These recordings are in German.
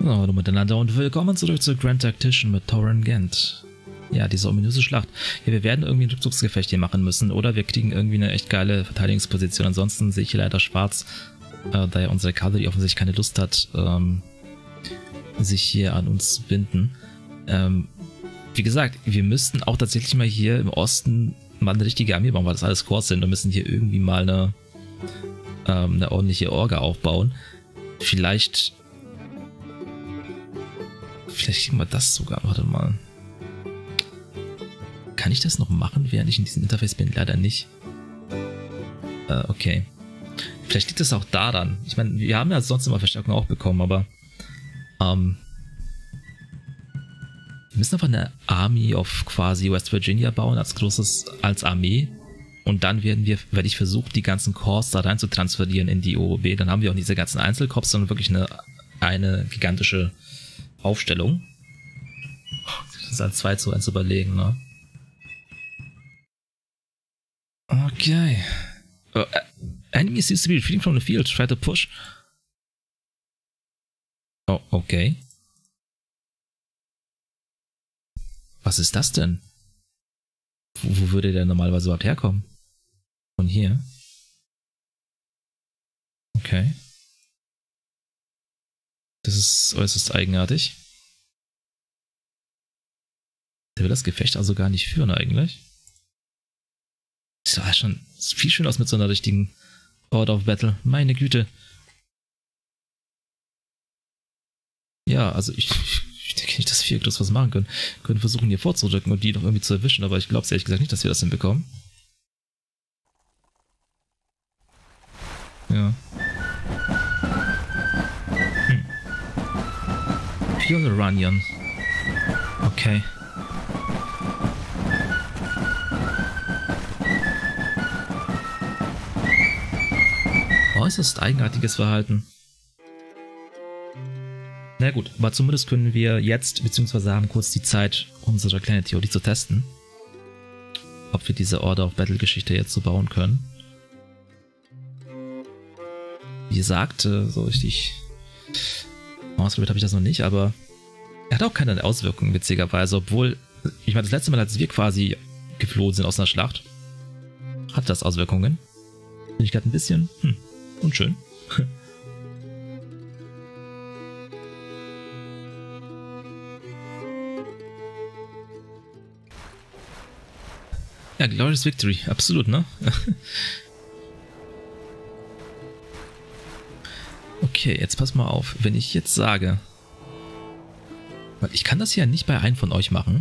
Hallo miteinander und willkommen zurück zu Grand Tactician mit Thorin Gent. Ja, diese ominöse Schlacht. Ja, wir werden irgendwie ein Rückzugsgefecht hier machen müssen oder wir kriegen irgendwie eine echt geile Verteidigungsposition. Ansonsten sehe ich hier leider schwarz, da ja unsere Kavallerie offensichtlich keine Lust hat, sich hier an uns binden. Wie gesagt, wir müssten auch tatsächlich mal hier im Osten mal eine richtige Armee bauen, weil das alles Korps sind und müssen hier irgendwie mal eine ordentliche Orga aufbauen. Vielleicht kriegen wir das sogar. Warte mal. Kann ich das noch machen, während ich in diesem Interface bin? Leider nicht. Okay. Vielleicht liegt es auch daran. Ich meine, wir haben ja sonst immer Verstärkung auch bekommen, aber wir müssen einfach eine Army of quasi West Virginia bauen als Armee. Und dann werde ich versuchen, die ganzen Corps da rein zu transferieren in die OOB. Dann haben wir auch nicht diese ganzen Einzelkorps, sondern wirklich eine gigantische Aufstellung. Das ist als 2:1 überlegen, ne? Okay. Enemy seems to be retreating from the field. Try to push. Oh, okay. Was ist das denn? Wo würde der normalerweise überhaupt herkommen? Von hier? Okay. Das ist äußerst eigenartig. Der will das Gefecht also gar nicht führen eigentlich. Das sah schon viel schöner aus mit so einer richtigen Order of Battle. Meine Güte. Ja, also ich denke nicht, dass wir groß was machen können. Wir können versuchen, hier vorzudrücken und die noch irgendwie zu erwischen, aber ich glaube ehrlich gesagt nicht, dass wir das hinbekommen. Ja. Pure Okay. Äußerst eigenartiges Verhalten. Na gut, aber zumindest können wir jetzt, beziehungsweise haben kurz die Zeit, unsere kleine Theorie zu testen. Ob wir diese Order of Battle Geschichte jetzt so bauen können. Wie gesagt, so richtig ausprobiert habe ich das noch nicht, aber er hat auch keine Auswirkungen, witzigerweise, obwohl, ich meine, das letzte Mal, als wir quasi geflohen sind aus einer Schlacht, hat das Auswirkungen. Bin ich gerade ein bisschen, unschön. Ja, Glorious Victory, absolut, ne? Okay, jetzt pass mal auf, wenn ich jetzt sage, weil ich kann das ja nicht bei einem von euch machen.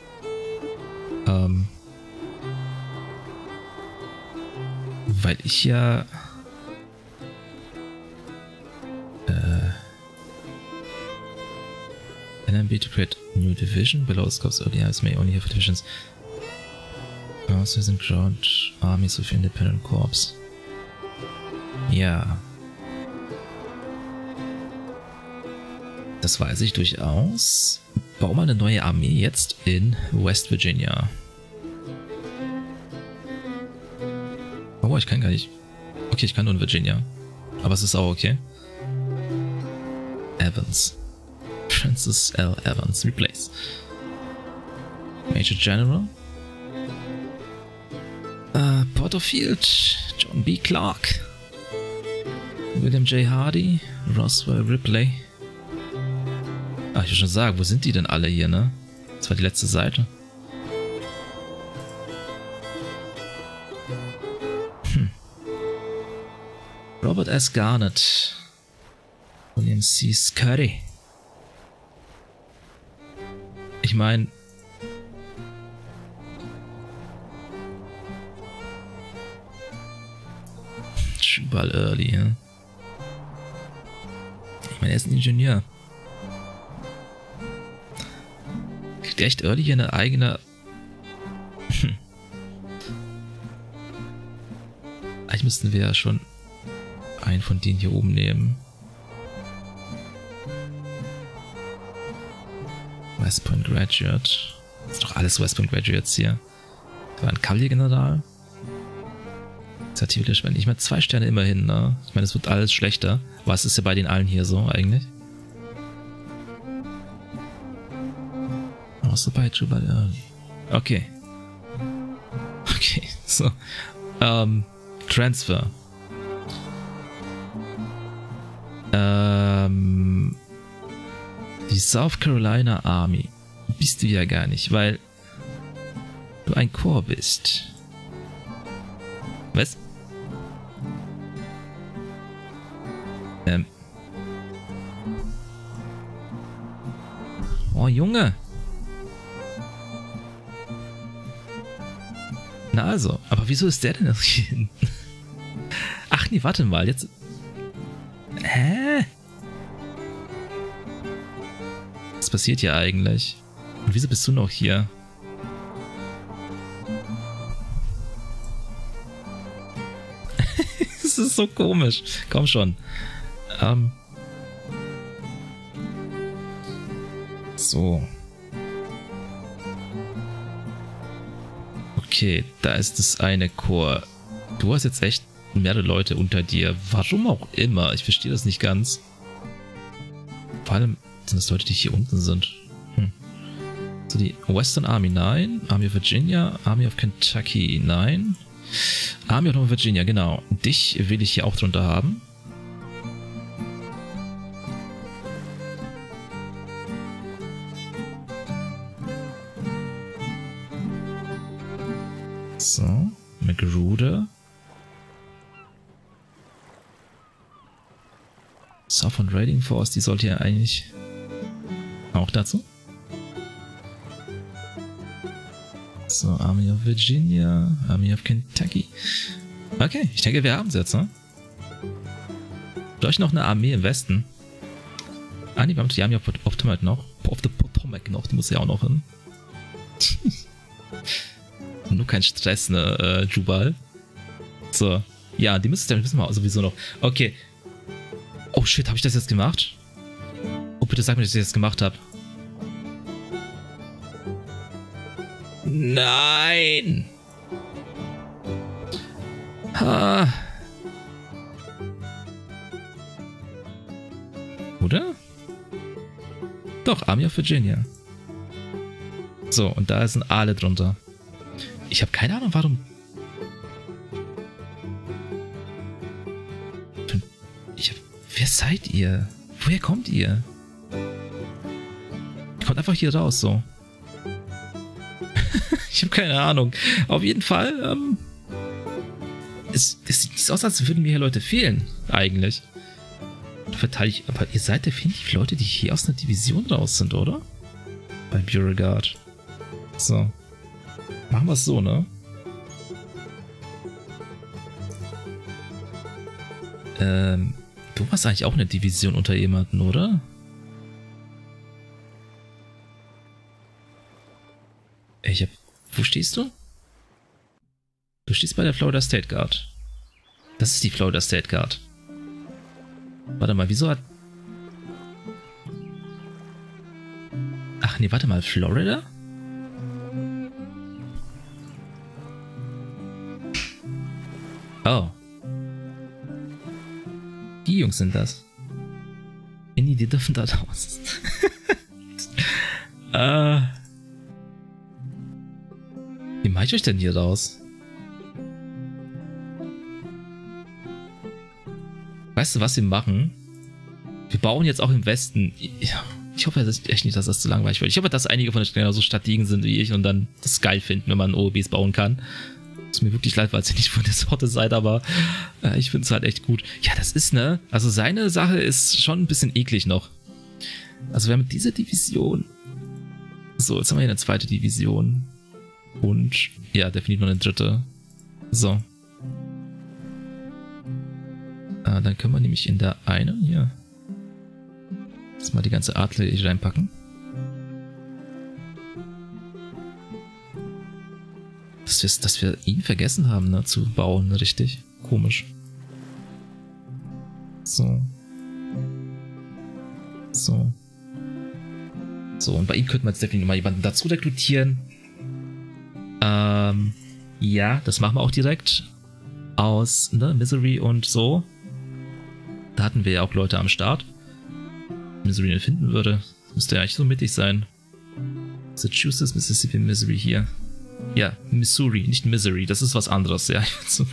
Weil ich ja NMB to create new division below scopes early as may only have divisions. Also sind ground armies of independent corps. Ja. Das weiß ich durchaus. Bau mal eine neue Armee jetzt in West Virginia. Oh, ich kann gar nicht. Okay, ich kann nur in Virginia. Aber es ist auch okay. Evans. Francis L. Evans. Replace. Major General. Porterfield. John B. Clark. William J. Hardy. Roswell Ripley. Ach, ich will schon sagen, wo sind die denn alle hier, ne? Das war die letzte Seite. Robert S. Garnett. William C. Scurry. Ich meine... Schubal Early, ja? Ich meine, er ist ein Ingenieur. Kriegt echt Early hier eine eigene... Eigentlich müssten wir ja schon einen von denen hier oben nehmen. West Point Graduate. Das ist doch alles West Point Graduates hier. Da war ein Kavalleriegeneral. Ich meine, 2 Sterne immerhin, ne? Ich meine, es wird alles schlechter. Aber es ist ja bei den allen hier so, eigentlich. Außer bei Jubal Early. Okay. Okay, so. Transfer. Die South Carolina Army. Bist du ja gar nicht, weil du ein Korps bist. Was? Oh, Junge. Na also, aber wieso ist der denn noch hier hinten? Ach nee, warte mal, jetzt... Hä? Was passiert hier eigentlich? Und wieso bist du noch hier? Das ist so komisch. Komm schon. So. Okay, da ist das eine Korps. Du hast jetzt echt mehrere Leute unter dir. Warum auch immer. Ich verstehe das nicht ganz. Vor allem sind das Leute, die hier unten sind. So, die Western Army, nein. Army of Virginia, Army of Kentucky, nein. Army of Virginia, genau. Dich will ich hier auch drunter haben. So, Magruder. Southern Raiding Force, die sollte ja eigentlich auch dazu. So, Army of Virginia, Army of Kentucky. Okay, ich denke, wir haben es jetzt, ne? Vielleicht noch eine Armee im Westen. Ah, nee, wir haben die Army of Potomac noch. Of the Potomac noch, die muss ja auch noch hin. Nur kein Stress, ne, Jubal. So. Ja, die müssen wir sowieso noch. Okay. Oh shit, habe ich das jetzt gemacht? Oh, bitte sag mir, dass ich das jetzt gemacht habe. Nein! Ha. Oder? Doch, Army of Virginia. So, und da sind alle drunter. Ich habe keine Ahnung, warum... Wer seid ihr? Woher kommt ihr? Ihr kommt einfach hier raus, so. Ich habe keine Ahnung. Auf jeden Fall, es sieht nicht aus, als würden mir hier Leute fehlen, eigentlich. Verteidigt, aber ihr seid definitiv Leute, die hier aus einer Division raus sind, oder? Bei Beauregard. So. Machen wir es so, ne? Du warst eigentlich auch eine Division unter jemanden, oder? Wo stehst du? Du stehst bei der Florida State Guard. Das ist die Florida State Guard. Warte mal, wieso hat... Ach nee, warte mal, Florida? Oh. Die Jungs sind das. Die dürfen da raus. Wie mache ich euch denn hier raus? Weißt du, was wir machen? Wir bauen jetzt auch im Westen. Ich hoffe echt nicht, dass das zu langweilig wird. Ich hoffe, dass einige von euch genauso Strategien sind wie ich und dann das geil finden, wenn man OOBs bauen kann. Ist mir wirklich leid, weil ihr nicht von der Sorte seid, aber ich finde es halt echt gut. Ja, das ist, ne? Also seine Sache ist schon ein bisschen eklig noch. Also wir haben diese Division. So, jetzt haben wir hier eine zweite Division. Und, ja, definitiv noch eine dritte. So. Dann können wir nämlich in der einen hier jetzt mal die ganze Artillerie reinpacken. Dass wir ihn vergessen haben, ne, zu bauen, richtig komisch. So. So. So, und bei ihm könnten wir jetzt definitiv mal jemanden dazu rekrutieren. Ja, das machen wir auch direkt. Aus, ne, Missouri und so. Da hatten wir ja auch Leute am Start. Wenn Missouri ihn finden würde, müsste ja eigentlich so mittig sein. Massachusetts, Mississippi, Missouri hier. Ja, Missouri, nicht Missouri, das ist was anderes, ja.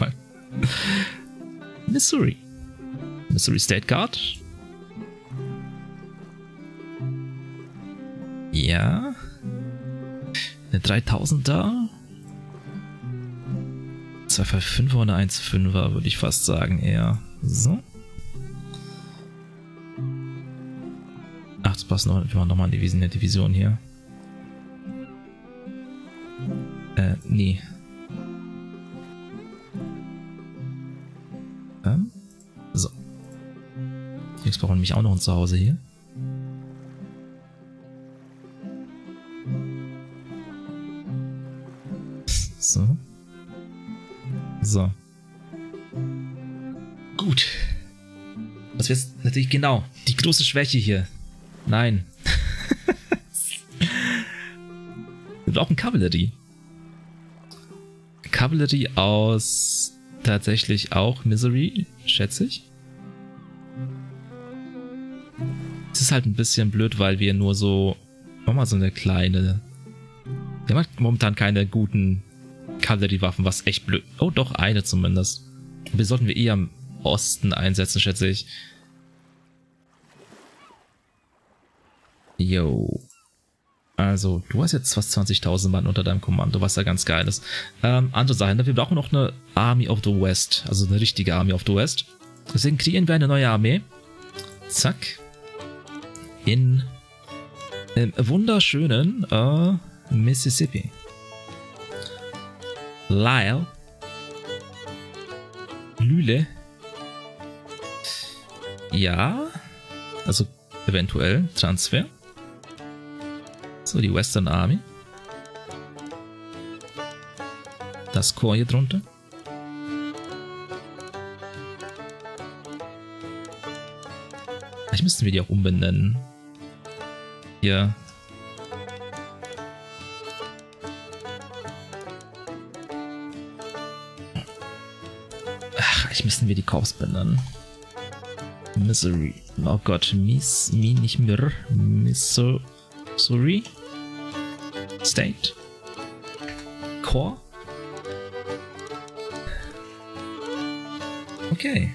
Missouri. Missouri State Guard. Ja. Eine 3000er. 255er oder 1,5er, würde ich fast sagen, eher. So. Ach, das passt noch. Wir machen nochmal eine Division hier. Nee. So. Jetzt brauchen wir nämlich auch noch ein Zuhause hier. So. So. Gut. Das wäre jetzt natürlich genau die große Schwäche hier. Nein. Wir brauchen Kavallerie. Kavallerie aus tatsächlich auch Missouri, schätze ich. Es ist halt ein bisschen blöd, weil wir nur so... Nochmal so eine kleine... Wir haben momentan keine guten Kavalleriewaffen, was echt blöd... Oh, doch, eine zumindest. Wir sollten wir eher im Osten einsetzen, schätze ich. Yo. Also, du hast jetzt fast 20.000 Mann unter deinem Kommando, was ja ganz geil ist. Andere Sache, wir brauchen noch eine Army of the West, also eine richtige Army of the West. Deswegen kreieren wir eine neue Armee. Zack. In wunderschönen Mississippi. Lyle. Lüle. Ja. Also eventuell Transfer. So, die Western Army. Das Korps hier drunter. Vielleicht müssten wir die auch umbenennen. Hier. Ach, eigentlich müssten wir die Korps benennen. Missouri. Oh Gott, nicht Mir. Missouri. State. Korps. Okay.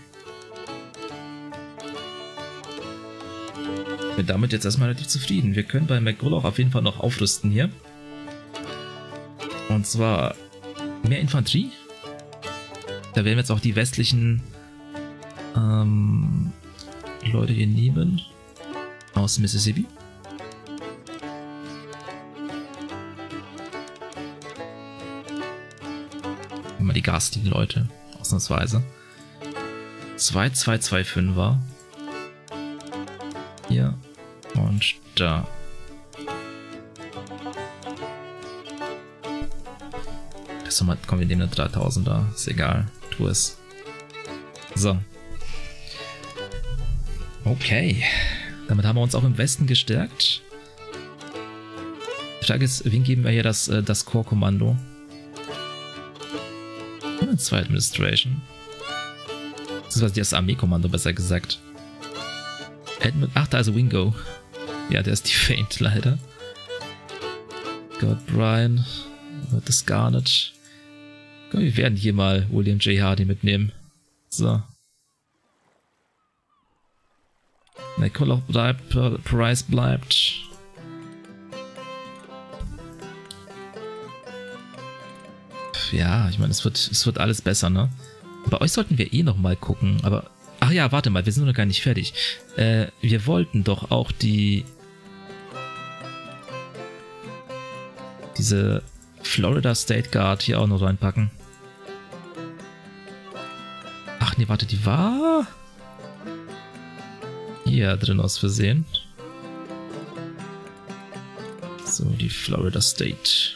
Ich bin damit jetzt erstmal relativ zufrieden. Wir können bei McGull auf jeden Fall noch aufrüsten hier. Und zwar mehr Infanterie. Da werden wir jetzt auch die westlichen Leute hier nehmen. Aus Mississippi. Mal die garstigen Leute. Ausnahmsweise. 2-2-2-5er. Hier. Und da. Das nochmal, komm, wir nehmen eine 3000er. Ist egal. Tu es. So. Okay. Damit haben wir uns auch im Westen gestärkt. Die Frage ist, wen geben wir hier das Core-Kommando? Zwei Administration. Das ist das Armeekommando, besser gesagt. Ach, da ist Wingo. Ja, der ist defamed, leider. Gott, Brian. Das gar nicht. Komm, wir werden hier mal William J. Hardy mitnehmen. So. McCulloch bleibt, Price bleibt. Ja, ich meine, es wird alles besser, ne? Bei euch sollten wir eh nochmal gucken, aber... Ach ja, warte mal, wir sind noch gar nicht fertig. Wir wollten doch auch diese Florida State Guard hier auch noch reinpacken. Ach nee, warte, die war... hier drin aus Versehen. So, die Florida State.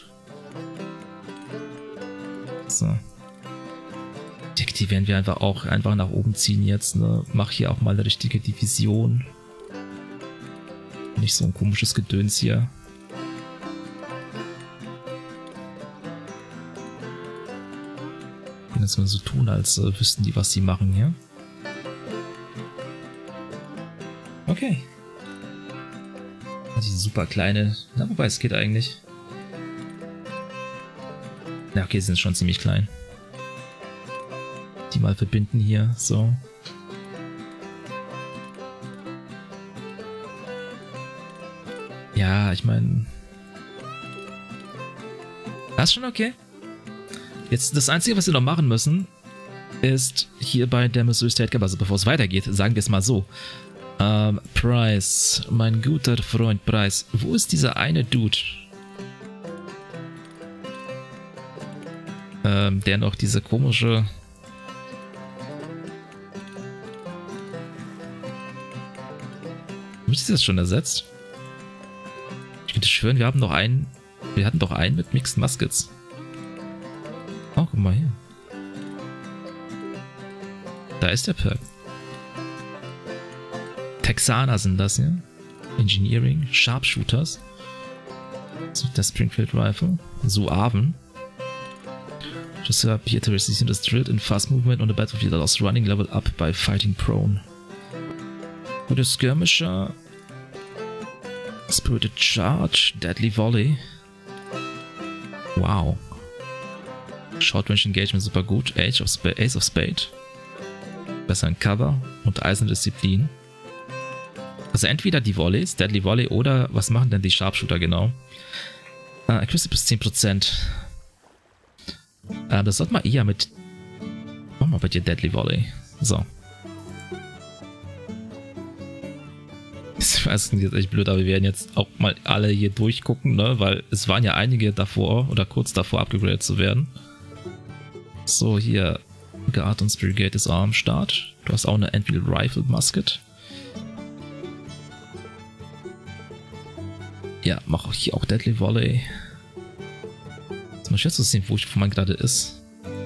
So. Die werden wir einfach nach oben ziehen jetzt, ne? Mach hier auch mal eine richtige Division. Nicht so ein komisches Gedöns hier. Können jetzt mal so tun, als wüssten die, was sie machen hier. Okay. Diese super kleine... Na, wobei, es geht eigentlich. Ja, okay, sie sind schon ziemlich klein. Die mal verbinden hier, so. Ja, ich meine... Das ist schon okay. Jetzt, das Einzige, was wir noch machen müssen, ist hier bei der Missouri State Cup, also bevor es weitergeht, sagen wir es mal so. Price, mein guter Freund Price, wo ist dieser eine Dude? Der noch diese komische... Ist das schon ersetzt? Ich könnte schwören, wir hatten doch einen mit Mixed Muskets. Oh, guck mal hier. Da ist der Perk. Texaner sind das hier. Engineering, Sharpshooters. Der Springfield Rifle. Suaven. Just appear to resist the drill in fast movement on the battlefield allows running level up by fighting prone. Gute Skirmisher. Spirited Charge, Deadly Volley. Wow. Short Range Engagement super gut. Ace of Spade. Besser in Cover und Eiserne Disziplin. Also entweder die Volleys, Deadly Volley, oder was machen denn die Sharpshooter genau? Accuracy bis 10%. Das sollte man eher mit... Mach mal bei dir Deadly Volley. So. Ich weiß, das ist jetzt echt blöd, aber wir werden jetzt auch mal alle hier durchgucken, ne? Weil es waren ja einige davor oder kurz davor abgegradet zu werden. So, hier. Guard und Brigade ist auch am Start. Du hast auch eine Enfield Rifle Musket. Ja, mach auch hier auch Deadly Volley. Jetzt mal schwer zu sehen, wo man gerade ist.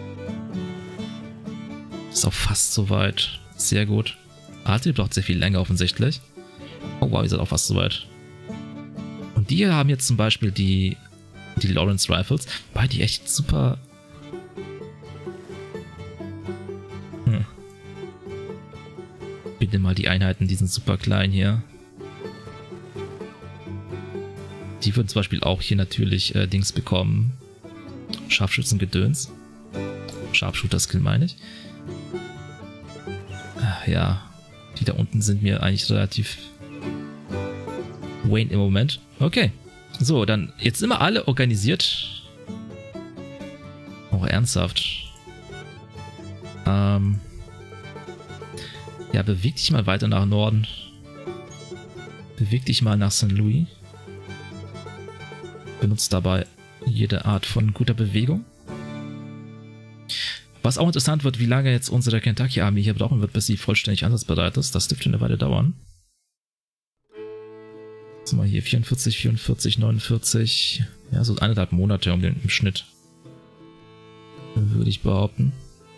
Ist auch fast soweit. Sehr gut. Artillerie braucht sehr viel länger offensichtlich. Oh wow, ihr seid auch fast soweit. Und die hier haben jetzt zum Beispiel die Lawrence Rifles, weil die echt super... Bitte mal die Einheiten, die sind super klein hier. Die würden zum Beispiel auch hier natürlich Dings bekommen. Scharfschützengedöns. Sharpshooter-Skill meine ich. Ach, ja, die da unten sind mir eigentlich relativ... Wayne im Moment. Okay. So, dann jetzt sind wir alle organisiert. Auch ernsthaft. Ja, beweg dich mal weiter nach Norden. Beweg dich mal nach St. Louis. Benutzt dabei jede Art von guter Bewegung. Was auch interessant wird, wie lange jetzt unsere Kentucky Army hier brauchen wird, bis sie vollständig einsatzbereit ist. Das dürfte eine Weile dauern. Jetzt mal hier 44, 44, 49. Ja, so 1,5 Monate im Schnitt. Würde ich behaupten.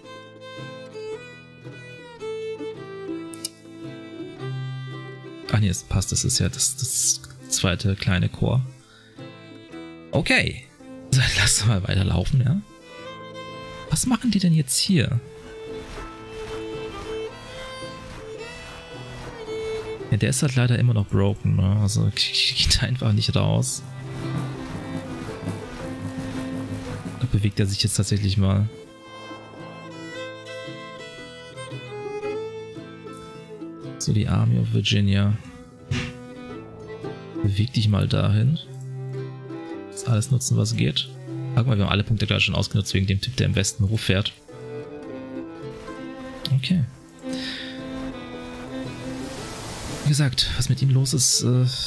Ach nee, es passt. Das ist ja das zweite kleine Korps. Okay. So, lass mal weiterlaufen, ja. Was machen die denn jetzt hier? Ja, der ist halt leider immer noch broken, ne? Also geht einfach nicht raus. Da bewegt er sich jetzt tatsächlich mal. So, die Army of Virginia. Beweg dich mal dahin. Jetzt alles nutzen, was geht. Guck mal, wir haben alle Punkte gerade schon ausgenutzt wegen dem Typ, der im Westen hochfährt. Okay. Wie gesagt, was mit ihm los ist,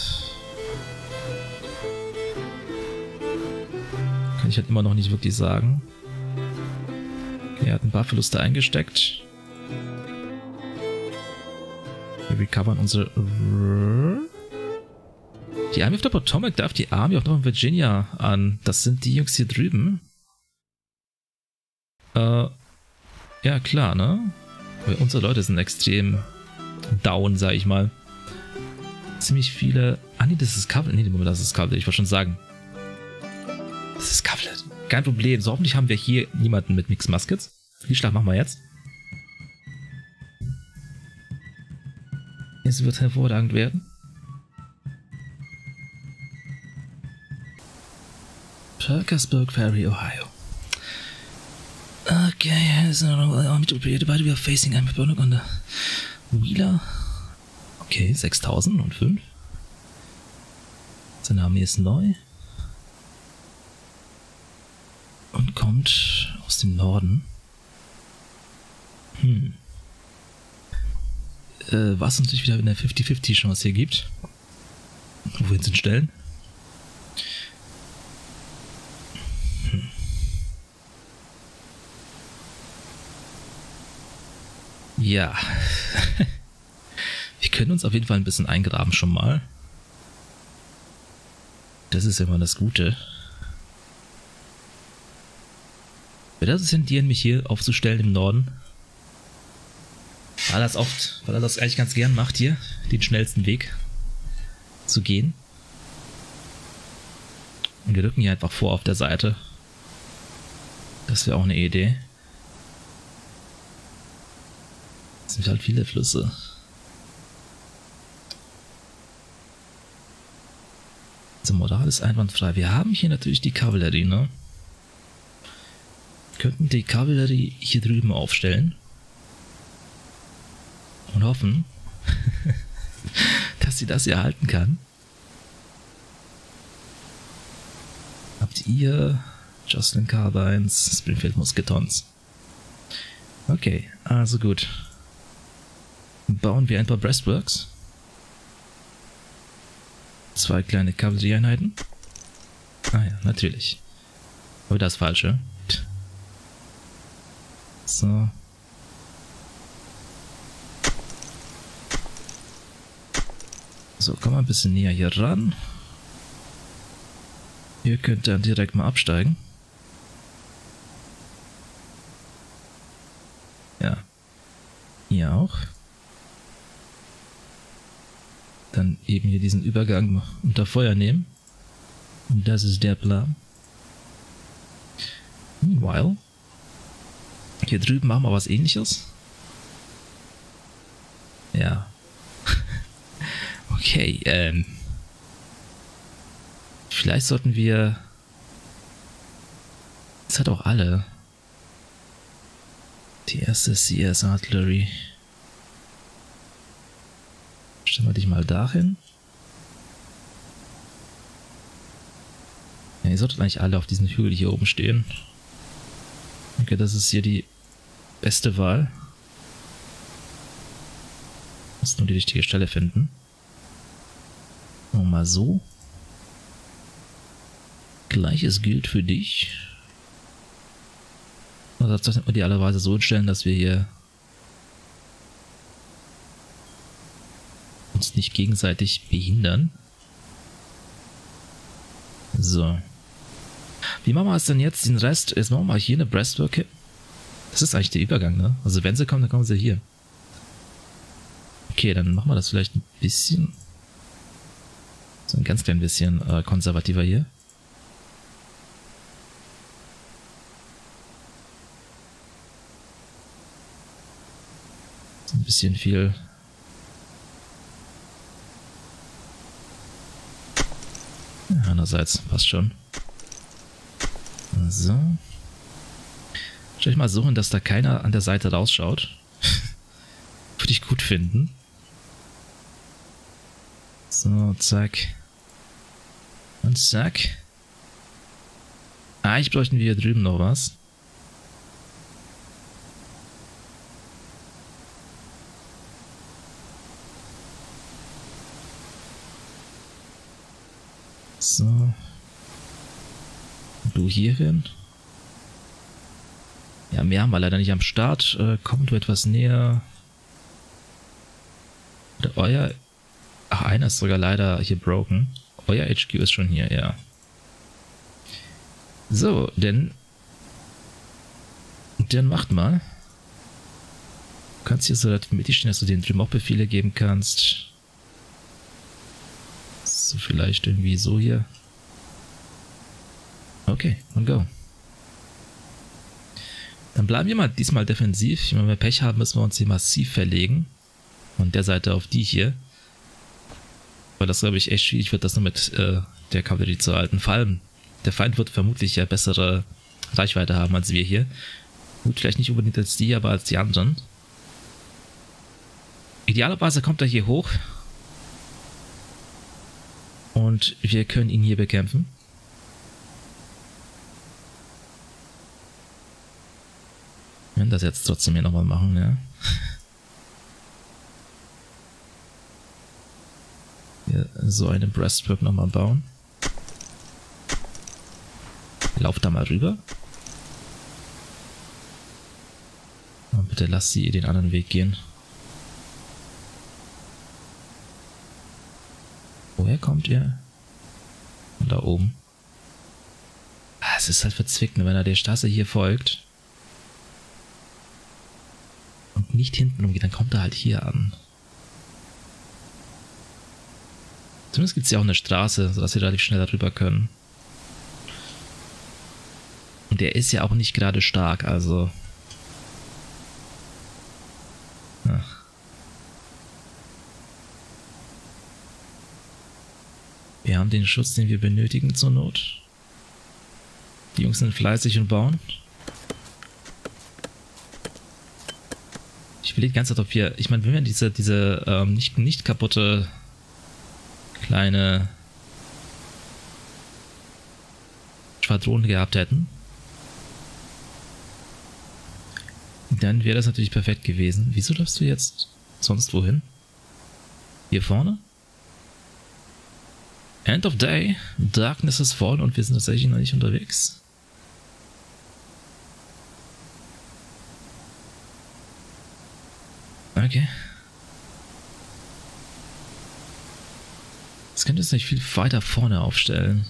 kann ich halt immer noch nicht wirklich sagen. Okay, er hat ein paar Verluste eingesteckt. Wir recovern unsere... Die Army of the Potomac darf die Army of Northern Virginia an. Das sind die Jungs hier drüben. Ja, klar, ne? Weil unsere Leute sind extrem down, sag ich mal. Ziemlich viele... Ah, nee, das ist Covered. Nee, Moment, das ist Covered. Ich wollte schon sagen. Das ist Covered. Kein Problem. So, hoffentlich haben wir hier niemanden mit Mixed Muskets. Die Schlag machen wir jetzt. Es wird hervorragend werden. Parkersburg Ferry, Ohio. Okay, so army to prepare, we are facing I'm on the Wheeler. Okay, 6005. Seine Armee ist neu. Und kommt aus dem Norden. Was natürlich wieder eine 50-50 Chance hier gibt. Wohin zu stellen? Ja. Wir können uns auf jeden Fall ein bisschen eingraben schon mal. Das ist ja mal das Gute. Wird das tendieren, mich hier aufzustellen im Norden? Weil er das eigentlich ganz gern macht hier, den schnellsten Weg zu gehen. Und wir rücken hier einfach vor auf der Seite. Das wäre auch eine Idee. Es sind halt viele Flüsse. Also Moral ist einwandfrei. Wir haben hier natürlich die Kavallerie, ne? Wir könnten die Kavallerie hier drüben aufstellen. Und hoffen, dass sie das hier halten kann. Habt ihr Jocelyn Carbines, Springfield Musketons. Okay, also gut. Bauen wir ein paar Breastworks. 2 kleine Kavallerieeinheiten. Ah ja, natürlich. Aber das Falsche. So. So, komm mal ein bisschen näher hier ran. Ihr könnt dann direkt mal absteigen. Ja. Ihr auch. Dann eben hier diesen Übergang unter Feuer nehmen. Und das ist der Plan. Meanwhile. Hier drüben machen wir was Ähnliches. Ja. Okay, vielleicht sollten wir... Das hat auch alle. Die erste CS Artillery. Stellen wir dich mal dahin. Ja, ihr solltet eigentlich alle auf diesen Hügel hier oben stehen. Okay, das ist hier die beste Wahl. Muss nur die richtige Stelle finden. Mal so. Gleiches gilt für dich. Also das sollten wir idealerweise so stellen, dass wir hier uns nicht gegenseitig behindern. So. Wie machen wir es denn jetzt? Den Rest, jetzt machen wir mal hier eine Breastwork hin. Das ist eigentlich der Übergang, ne? Also wenn sie kommen, dann kommen sie hier. Okay, dann machen wir das vielleicht ein bisschen... So ein ganz klein bisschen konservativer hier. So ein bisschen viel. Ja, andererseits passt schon. So. Stell dich mal so hin, dass da keiner an der Seite rausschaut. Würde ich gut finden. So, zack. Und zack. Eigentlich bräuchten wir hier drüben noch was. So. Du hier hin. Ja, mehr haben wir leider nicht am Start. Komm du etwas näher. Oder euer... Ach, einer ist sogar leider hier broken. Euer HQ ist schon hier, ja. So, denn macht mal. Du kannst hier so relativ mittig stehen, dass du den drüben auch Befehle geben kannst. So, vielleicht irgendwie so hier. Okay, und go. Dann bleiben wir mal diesmal defensiv. Wenn wir Pech haben, müssen wir uns hier massiv verlegen. Von der Seite auf die hier. Weil das, glaube ich, echt schwierig wird, das nur mit der Kavallerie zu halten. Vor allem, der Feind wird vermutlich ja bessere Reichweite haben als wir hier. Gut, vielleicht nicht unbedingt als die, aber als die anderen. Idealerweise kommt er hier hoch. Und wir können ihn hier bekämpfen. Wir werden das jetzt trotzdem hier nochmal machen, ja. Hier so eine Breastwork nochmal bauen. Lauf da mal rüber. Und bitte lass sie den anderen Weg gehen. Woher kommt ihr? Von da oben. Ah, es ist halt verzwickt, wenn er der Straße hier folgt. Und nicht hinten umgeht, dann kommt er halt hier an. Zumindest gibt es ja auch eine Straße, sodass wir relativ schnell darüber können. Und der ist ja auch nicht gerade stark, also... Ja. Wir haben den Schutz, den wir benötigen zur Not. Die Jungs sind fleißig und bauen. Ich will die ganze Zeit, ob wir... Ich meine, wenn wir diese nicht kaputte kleine Schwadron gehabt hätten, dann wäre das natürlich perfekt gewesen. Wieso darfst du jetzt sonst wohin? Hier vorne? End of Day, Darkness is fallen und wir sind tatsächlich noch nicht unterwegs. Okay. Das könnte uns nicht viel weiter vorne aufstellen.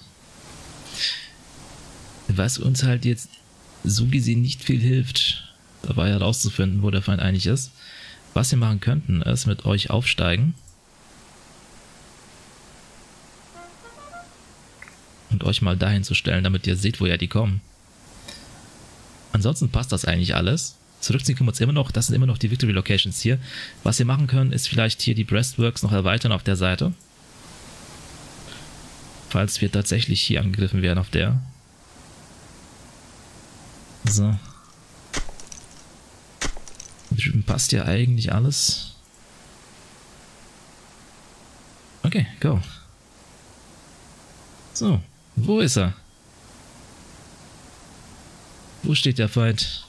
Was uns halt jetzt so gesehen nicht viel hilft, dabei herauszufinden, wo der Feind eigentlich ist. Was wir machen könnten, ist mit euch aufsteigen. Und euch mal dahin zu stellen, damit ihr seht, woher die kommen. Ansonsten passt das eigentlich alles. Zurückziehen können wir uns immer noch, das sind immer noch die Victory Locations hier. Was wir machen können, ist vielleicht hier die Breastworks noch erweitern auf der Seite. Falls wir tatsächlich hier angegriffen werden auf der. So. Drüben passt ja eigentlich alles. Okay, go. So, wo ist er? Wo steht der Feind?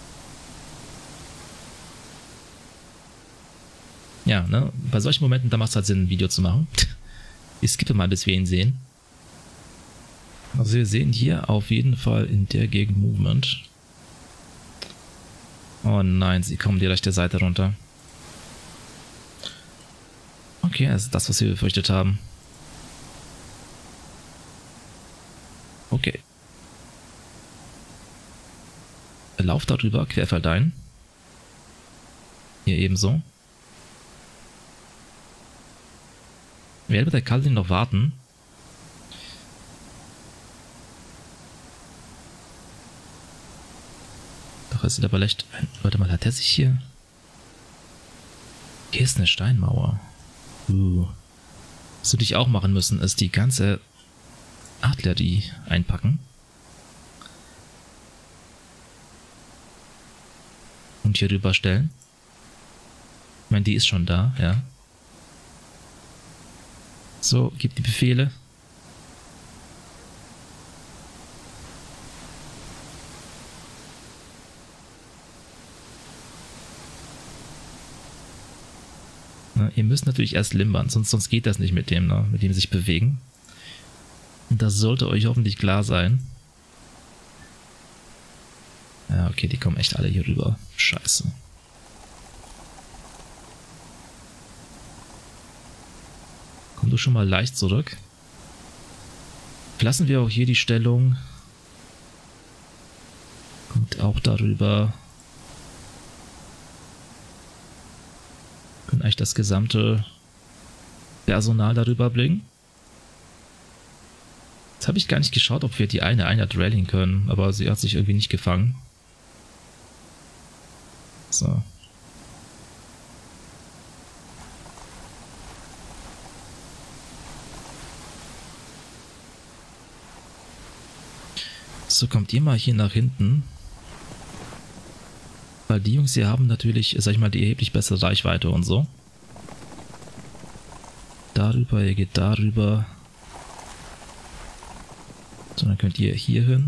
Ja, ne? Bei solchen Momenten, da macht es halt Sinn, ein Video zu machen. Ich skippe mal, bis wir ihn sehen. Also wir sehen hier auf jeden Fall in der Gegend Movement. Oh nein, sie kommen die rechte Seite runter. Okay, das ist das, was wir befürchtet haben. Okay. Lauf darüber, querfeldein. Hier ebenso. Ich werde mit der Kaldin noch warten. Doch, es sieht aber leicht... Warte mal, hat er sich hier... Hier ist eine Steinmauer. Was wir dich auch machen müssen, ist die ganze Artillerie einpacken. Und hier rüber stellen. Ich meine, die ist schon da, ja. So, gib die Befehle. Na, ihr müsst natürlich erst limbern, sonst geht das nicht mit dem, ne? Mit dem sich bewegen. Und das sollte euch hoffentlich klar sein. Ja, okay, die kommen echt alle hier rüber. Scheiße. Komm du schon mal leicht zurück. Lassen wir auch hier die Stellung. Kommt auch darüber. Können eigentlich das gesamte Personal darüber bringen. Jetzt habe ich gar nicht geschaut, ob wir die eine Einheit rallyen können, aber sie hat sich irgendwie nicht gefangen. So. So, kommt ihr mal hier nach hinten. Weil die Jungs hier haben natürlich, sag ich mal, die erheblich bessere Reichweite und so. Darüber, ihr geht darüber. So, dann könnt ihr hier hin.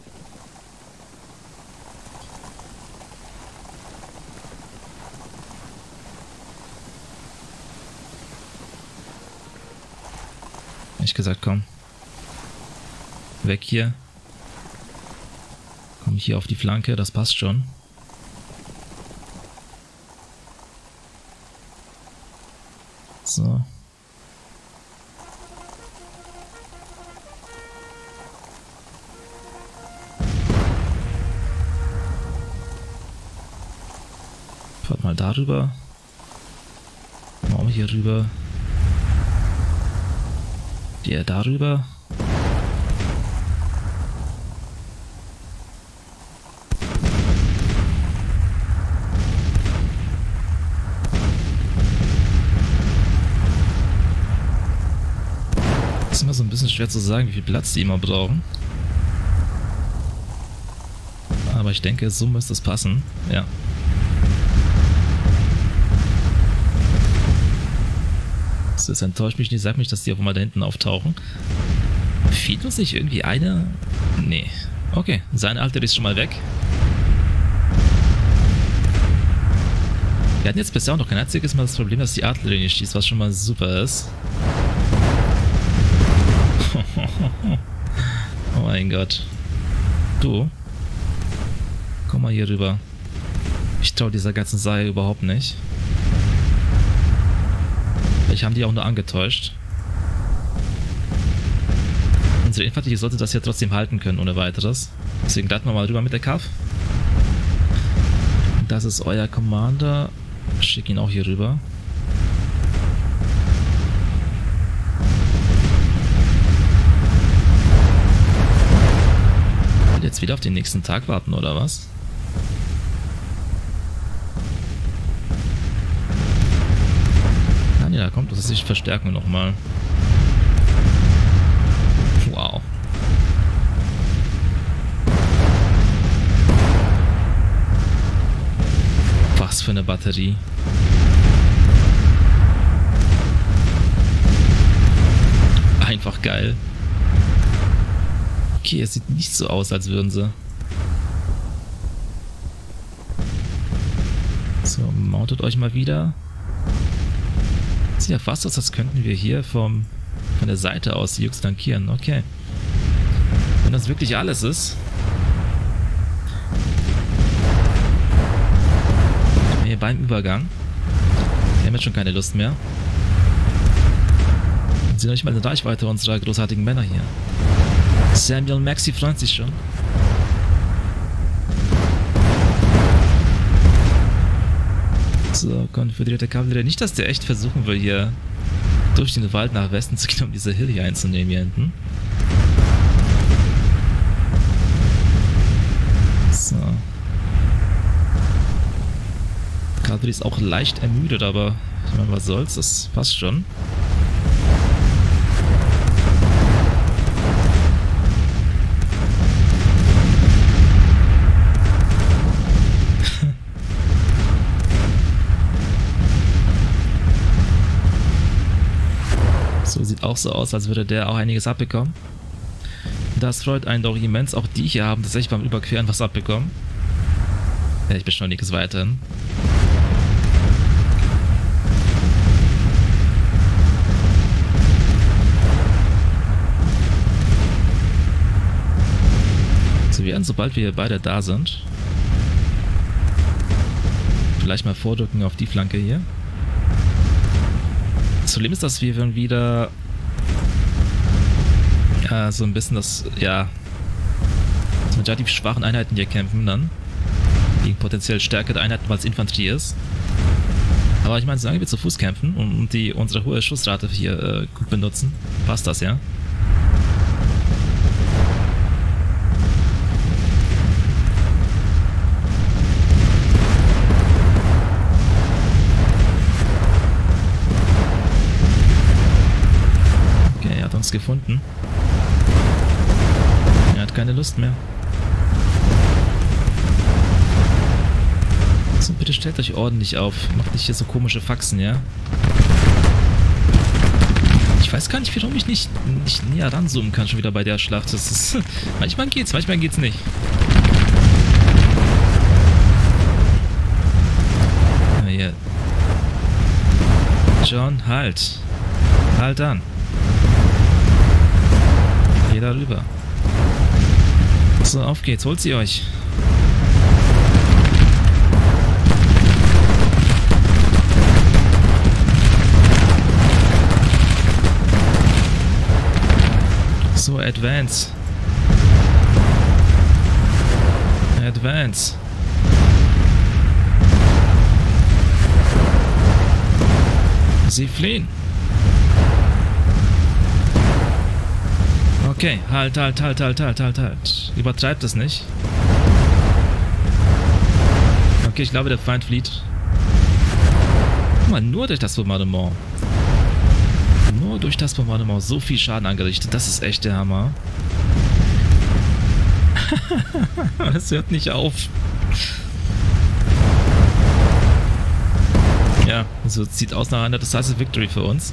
Ich gesagt, komm. Weg hier. Komm hier auf die Flanke, das passt schon. So. Fahrt mal darüber. Machen wir hier rüber. Der darüber. Ist immer so ein bisschen schwer zu sagen, wie viel Platz die immer brauchen. Aber ich denke, so müsste es passen. Ja. Das enttäuscht mich nicht. Sag mich, dass die auf einmal da hinten auftauchen. Fehlt uns nicht irgendwie eine? Nee. Okay, seine Artillerie ist schon mal weg. Wir hatten jetzt bisher auch noch kein einziges Mal das Problem, dass die Artillerie nicht schießt, was schon mal super ist. Oh mein Gott. Du? Komm mal hier rüber. Ich traue dieser ganzen Sache überhaupt nicht. Vielleicht haben die auch nur angetäuscht. Unsere Infanterie sollte das ja trotzdem halten können, ohne weiteres. Deswegen gleiten wir mal rüber mit der Kav. Das ist euer Commander. Schick ihn auch hier rüber. Will jetzt wieder auf den nächsten Tag warten, oder was? Ja, kommt, das ist die Verstärkung nochmal. Wow. Was für eine Batterie. Einfach geil. Okay, es sieht nicht so aus, als würden sie. So, mountet euch mal wieder. Sieht ja fast aus, als könnten wir hier von der Seite aus die Jungs flankieren. Okay. Wenn das wirklich alles ist. Hier beim Übergang. Wir haben jetzt schon keine Lust mehr. Wir sind noch nicht mal in der Reichweite unserer großartigen Männer hier. Samuel Maxi freut sich schon. So, konföderierte Kavallerie. Nicht, dass der echt versuchen will, hier durch den Wald nach Westen zu gehen, um diese Hill hier einzunehmen hier hinten. So. Kavallerie ist auch leicht ermüdet, aber ich meine, was soll's, das passt schon. So sieht auch so aus, als würde der auch einiges abbekommen. Das freut einen doch immens. Auch die hier haben tatsächlich beim Überqueren was abbekommen. Ja, ich beschleunige es weiterhin. So, wir werden, sobald wir beide da sind, vielleicht mal vordrücken auf die Flanke hier. Das Problem ist, dass wir dann wieder so ein bisschen mit relativ schwachen Einheiten hier kämpfen dann. Gegen potenziell stärkere Einheiten, weil es Infanterie ist. Aber ich meine, solange wir zu Fuß kämpfen und unsere hohe Schussrate hier gut benutzen, passt das ja. Uns gefunden. Er hat keine Lust mehr. So, bitte stellt euch ordentlich auf. Macht nicht hier so komische Faxen, ja? Ich weiß gar nicht, warum ich nicht näher ranzoomen kann schon wieder bei der Schlacht. Das ist, manchmal geht's nicht. Ja, hier. John, halt. Halt an. Geh da rüber. So, auf geht's. Holt sie euch. So, Advance. Advance. Sie fliehen. Okay, halt. Übertreibt es nicht. Okay, ich glaube, der Feind flieht. Guck mal, nur durch das Bombardement. Nur durch das Bombardement so viel Schaden angerichtet. Das ist echt der Hammer. Das hört nicht auf. Ja, so sieht aus nach einer decisive Victory für uns.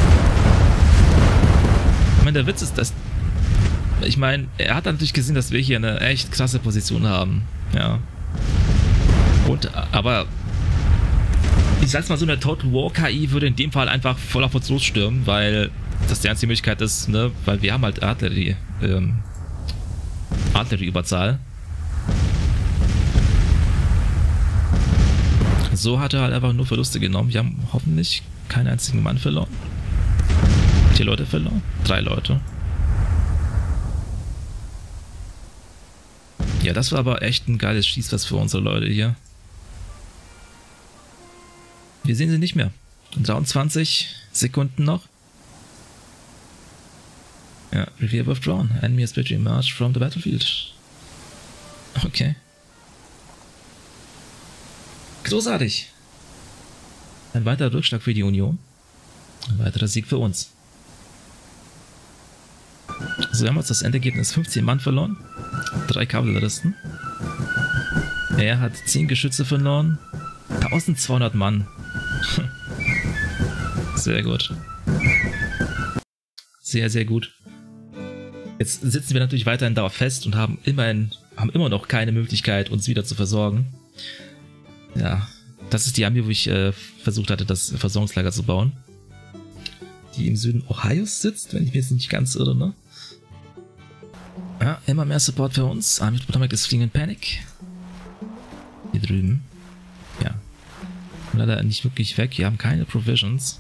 Ich meine, der Witz ist, dass... Ich meine, er hat natürlich gesehen, dass wir hier eine echt krasse Position haben. Ja. Und, aber... Ich sag's mal so, eine Total War KI würde in dem Fall einfach voll auf uns losstürmen, weil das die einzige Möglichkeit ist, ne, weil wir haben halt Artillerieüberzahl. So hat er halt einfach nur Verluste genommen. Wir haben hoffentlich keinen einzigen Mann verloren. 4 Leute verloren? 3 Leute. Ja, das war aber echt ein geiles Schießfest für unsere Leute hier. Wir sehen sie nicht mehr. 23 Sekunden noch. Ja, Review withdrawn. Enemy has been emerged from the battlefield. Okay. Großartig. Ein weiterer Rückschlag für die Union. Ein weiterer Sieg für uns. So, wir haben uns das Endergebnis 15 Mann verloren. 3 Kavalleristen. Er hat 10 Geschütze verloren. 1200 Mann. Sehr gut. Sehr, sehr gut. Jetzt sitzen wir natürlich weiterhin darauf fest und haben immer noch keine Möglichkeit, uns wieder zu versorgen. Ja, das ist die Armee, wo ich versucht hatte, das Versorgungslager zu bauen. Die im Süden Ohios sitzt, wenn ich mich jetzt nicht ganz irre, ne? Ja, immer mehr Support für uns. Army of Potomac ist fleeing in panic. Hier drüben. Ja. Leider nicht wirklich weg. Wir haben keine Provisions.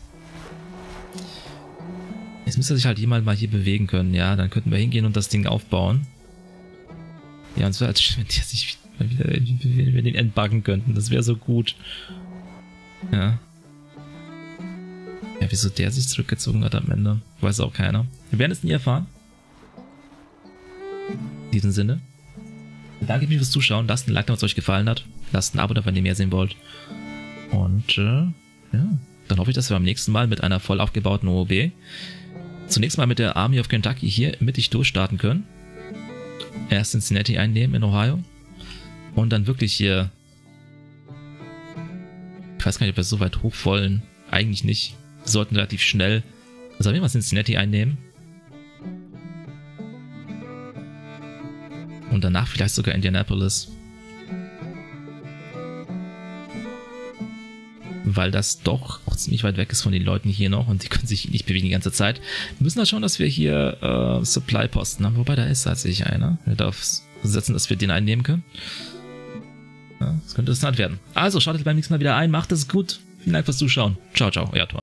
Jetzt müsste sich halt jemand mal hier bewegen können. Ja, dann könnten wir hingehen und das Ding aufbauen. Ja, und es wäre halt schön, wenn der sich wieder, wenn wir den entbuggen könnten. Das wäre so gut. Ja. Ja, wieso der sich zurückgezogen hat am Ende, weiß auch keiner. Wir werden es nie erfahren. In diesem Sinne. Bedanke mich fürs Zuschauen. Lasst ein Like, wenn es euch gefallen hat. Lasst ein Abo da, wenn ihr mehr sehen wollt. Und ja, dann hoffe ich, dass wir beim nächsten Mal mit einer voll aufgebauten OOB zunächst mal mit der Army of Kentucky hier mittig durchstarten können. Erst Cincinnati einnehmen in Ohio. Und dann wirklich hier... Ich weiß gar nicht, ob wir so weit hoch wollen. Eigentlich nicht. Wir sollten relativ schnell... Also wenn wir mal Cincinnati einnehmen. Und danach vielleicht sogar Indianapolis. Weil das doch auch ziemlich weit weg ist von den Leuten hier noch und die können sich nicht bewegen die ganze Zeit. Wir müssen halt schauen, dass wir hier Supply-Posten haben, wobei da ist tatsächlich einer. Wir darauf setzen, dass wir den einnehmen können. Ja, das könnte interessant werden. Also, schaltet beim nächsten Mal wieder ein, macht es gut. Vielen Dank fürs Zuschauen. Ciao, ciao, euer Tor.